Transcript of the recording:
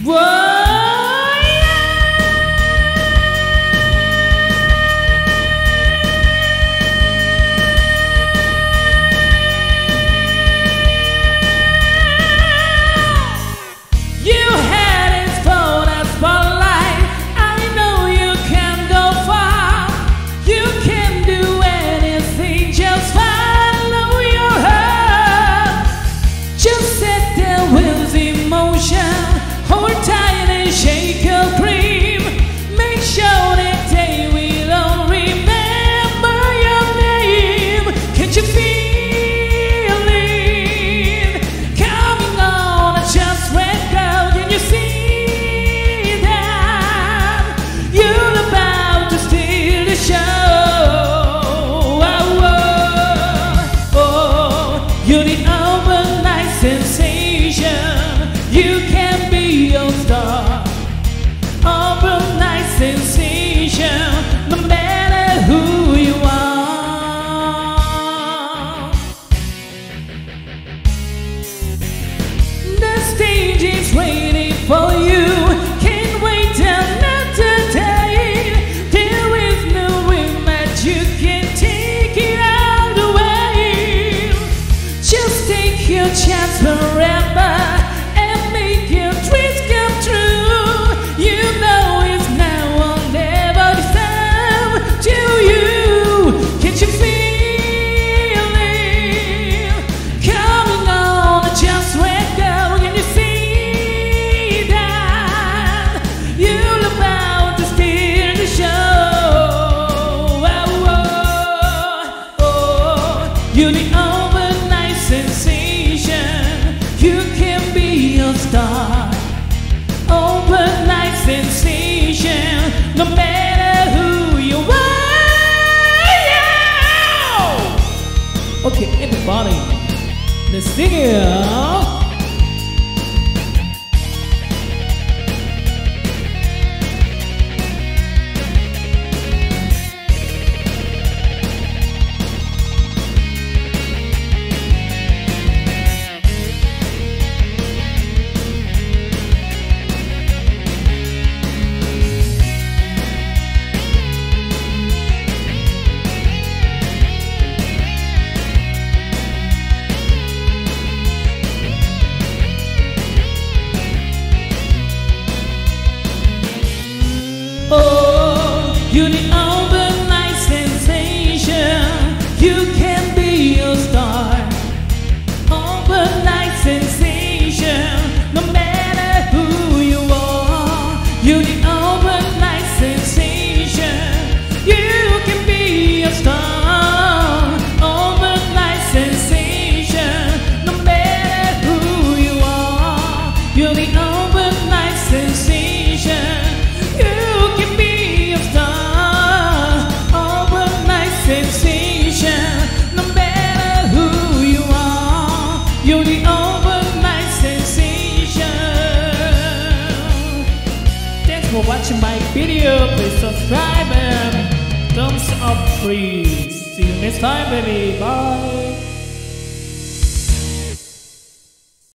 Waiting for you, can't wait another day. There is no way that you can take it all away. Just take your chance forever and make your dreams come true. You know it's now or never. It's time to you. Can't you feel it coming on? Just let go. Can you see? You're the overnight sensation. You can be a star. Overnight sensation. No matter who you are. Yeah! Okay, everybody, let's sing it. Oh, you're the overnight sensation. You can be a star. Overnight sensation. No matter who you are. You're the overnight sensation. You can be a star. Overnight sensation. No matter who you are. You're the overnight sensation. You're the overnight sensation. Thanks for watching my video. Please subscribe and thumbs up please. See you next time, baby. Bye.